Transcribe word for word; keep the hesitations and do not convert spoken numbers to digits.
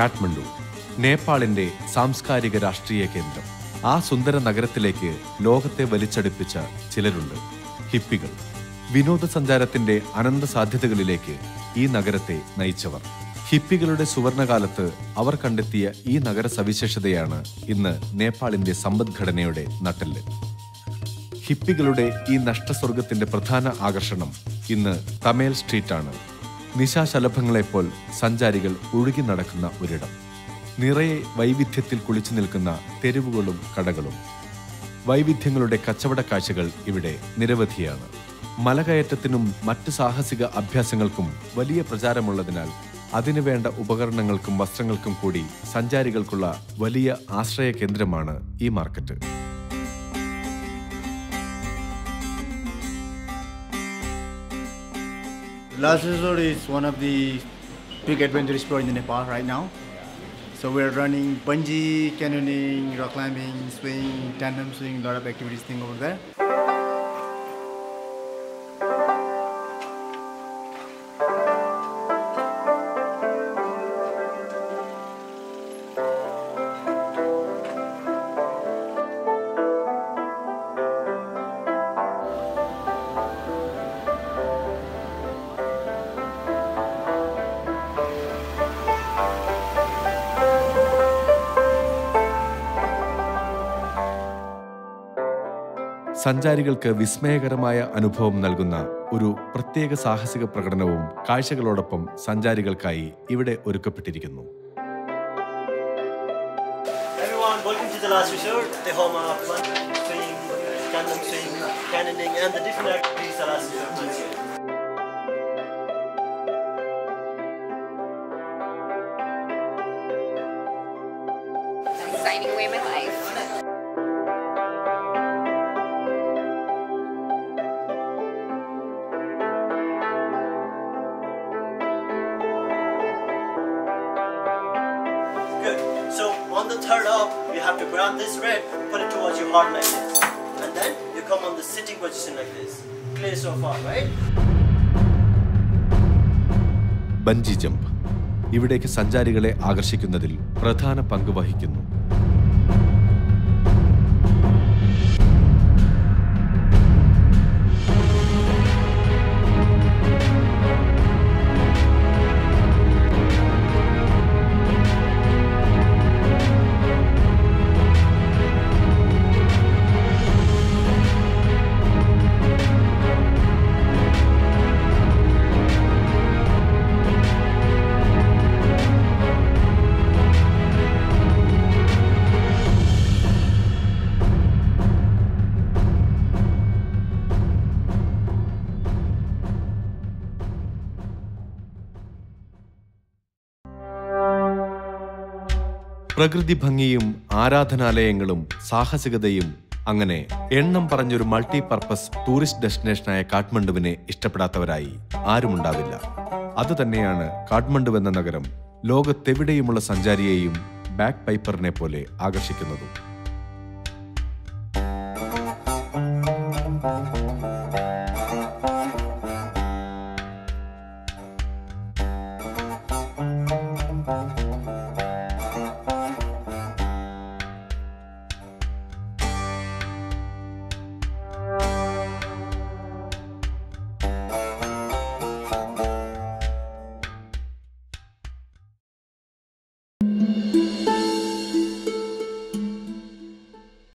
കാഠ്മണ്ഡു, നേപ്പാളിന്റെ സാംസ്കാരിക രാഷ്ട്രീയ കേന്ദ്രം. ആ സുന്ദര നഗരത്തിലേക്ക് ലോകത്തെ വലിച്ചടുപ്പിച്ച ചിലരുണ്ട്, ഹിപ്പികൾ. വിനോദസഞ്ചാരത്തിന്റെ അനന്ത സാധ്യതകളിലേക്ക് ഈ നഗരത്തെ നയിച്ചവർ. ഹിപ്പികളുടെ സുവർണകാലത്ത് അവർ കണ്ടെത്തിയ ഈ നഗര സവിശേഷതയാണ് ഇന്ന് നേപ്പാളിന്റെ സമ്പദ്ഘടനയുടെ നട്ടെല്ല്. ഹിപ്പികളുടെ ഈ നഷ്ടസ്വർഗത്തിന്റെ പ്രധാന ആകർഷണം ഇന്ന് തമേൽ സ്ട്രീറ്റാണ്. നിശാശലഭങ്ങളെപ്പോൾ സഞ്ചാരികൾ ഒഴുകി നടക്കുന്ന ഒരിടം. നിറയെ വൈവിധ്യത്തിൽ കുളിച്ചു നിൽക്കുന്ന തെരുവുകളും കടകളും. വൈവിധ്യങ്ങളുടെ കച്ചവട കാഴ്ചകൾ ഇവിടെ നിരവധിയാണ്. മലകയറ്റത്തിനും മറ്റ് സാഹസിക അഭ്യാസങ്ങൾക്കും വലിയ പ്രചാരമുള്ളതിനാൽ അതിനുവേണ്ട ഉപകരണങ്ങൾക്കും വസ്ത്രങ്ങൾക്കും കൂടി സഞ്ചാരികൾക്കുള്ള വലിയ ആശ്രയ കേന്ദ്രമാണ് ഈ market. Last Resort is one of the big adventure sports in Nepal right now. So we're running bungee, canyoning, rock climbing, swing, tandem swing, a lot of activities thing over there. സഞ്ചാരികൾക്ക് വിസ്മയകരമായ അനുഭവം നൽകുന്ന ഒരു പ്രത്യേക സാഹസിക പ്രകടനവും കാഴ്ചകളോടൊപ്പം സഞ്ചാരികൾക്കായി ഇവിടെ ഒരുക്കപ്പെട്ടിരിക്കുന്നു. Everyone, welcome to the Last Resort, the home of swing, tandem swing, canyoning, and the different activities the Last Resort does here. Signing away my life. Good. So on the third up, you have to grab this red, put it towards your heart like this, and then you come on the sitting position like this. Clear so far, right? Bungee jump ഇവിടേക്ക് സഞ്ചാരികളെ ആകർഷിക്കുന്നതിൽ പ്രധാന പങ്ക് വഹിക്കുന്നു. പ്രകൃതി ഭംഗിയും ആരാധനാലയങ്ങളും സാഹസികതയും അങ്ങനെ എണ്ണം പറഞ്ഞൊരു മൾട്ടി പർപ്പസ് ടൂറിസ്റ്റ് ഡെസ്റ്റിനേഷനായ കാഠ്മണ്ഡുവിനെ ഇഷ്ടപ്പെടാത്തവരായി ആരുമുണ്ടാവില്ല. അതുതന്നെയാണ് കാഠ്മണ്ഡു എന്ന നഗരം ലോകത്തെവിടെയുമുള്ള സഞ്ചാരിയെയും ബാക്ക് പൈപ്പറിനെ പോലെ ആകർഷിക്കുന്നതും.